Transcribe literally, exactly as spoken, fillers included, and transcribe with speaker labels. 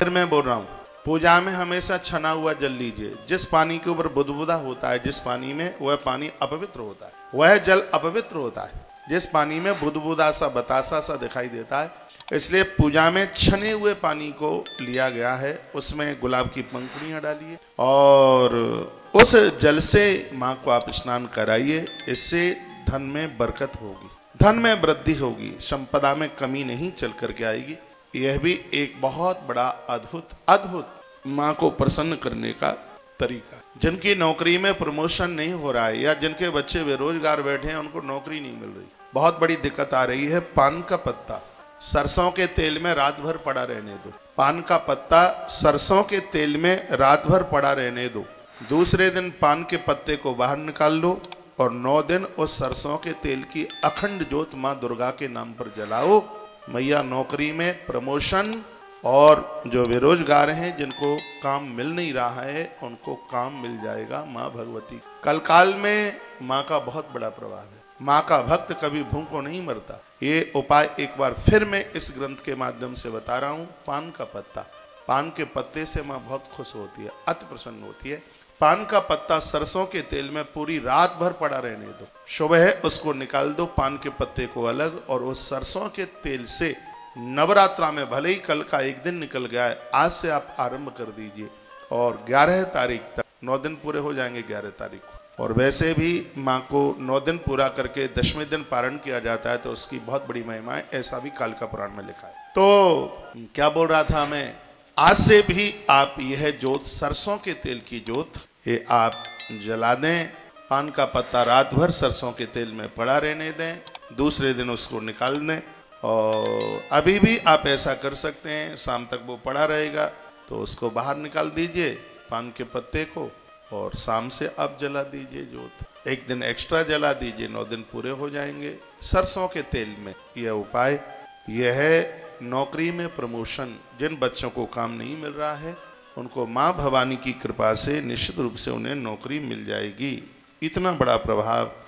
Speaker 1: फिर मैं बोल रहा हूँ, पूजा में हमेशा छना हुआ जल लीजिए। जिस पानी के ऊपर बुदबुदा होता है, जिस पानी में, वह पानी अपवित्र होता है, वह जल अपवित्र होता है। जिस पानी में बुदबुदा सा बतासा सा दिखाई देता है, इसलिए पूजा में छने हुए पानी को लिया गया है। उसमें गुलाब की पंखुड़ियाँ डालिए और उस जल से माँ को आप स्नान कराइए। इससे धन में बरकत होगी, धन में वृद्धि होगी, संपदा में कमी नहीं चल करके आएगी। यह भी एक बहुत बड़ा अद्भुत अद्भुत माँ को प्रसन्न करने का तरीका। जिनकी नौकरी में प्रमोशन नहीं हो रहा है या जिनके बच्चे बेरोजगार बैठे हैं, उनको नौकरी नहीं मिल रही, बहुत बड़ी दिक्कत आ रही है। पान का पत्ता सरसों के तेल में रात भर पड़ा रहने दो। पान का पत्ता सरसों के तेल में रात भर पड़ा रहने दो। दूसरे दिन पान के पत्ते को बाहर निकाल लो और नौ दिन उस सरसों के तेल की अखंड ज्योत माँ दुर्गा के नाम पर जलाओ। मैया नौकरी में प्रमोशन, और जो बेरोजगार हैं जिनको काम मिल नहीं रहा है, उनको काम मिल जाएगा। माँ भगवती कलकाल में माँ का बहुत बड़ा प्रभाव है। माँ का भक्त कभी भूखों नहीं मरता। ये उपाय एक बार फिर मैं इस ग्रंथ के माध्यम से बता रहा हूँ। पान का पत्ता, पान के पत्ते से माँ बहुत खुश होती है, अति प्रसन्न होती है। पान का पत्ता सरसों के तेल में पूरी रात भर पड़ा रहने दो, सुबह उसको निकाल दो, पान के पत्ते को अलग, और उस सरसों के तेल से नवरात्रा में, भले ही कल का एक दिन निकल गया है, आज से आप आरंभ कर दीजिए और ग्यारह तारीख तक, नौ दिन पूरे हो जाएंगे ग्यारह तारीख को। और वैसे भी माँ को नौ दिन पूरा करके दसवें दिन पारण किया जाता है, तो उसकी बहुत बड़ी महिमा है, ऐसा भी कालिका पुराण में लिखा है। तो क्या बोल रहा था मैं, आज से भी आप यह जोत, सरसों के तेल की जोत, ये आप जला दें। पान का पत्ता रात भर सरसों के तेल में पड़ा रहने दें, दूसरे दिन उसको निकाल दें। और अभी भी आप ऐसा कर सकते हैं, शाम तक वो पड़ा रहेगा तो उसको बाहर निकाल दीजिए पान के पत्ते को, और शाम से आप जला दीजिए जोत। एक दिन एक्स्ट्रा जला दीजिए, नौ दिन पूरे हो जाएंगे सरसों के तेल में। यह उपाय यह है नौकरी में प्रमोशन। जिन बच्चों को काम नहीं मिल रहा है, उनको माँ भवानी की कृपा से निश्चित रूप से उन्हें नौकरी मिल जाएगी। इतना बड़ा प्रभाव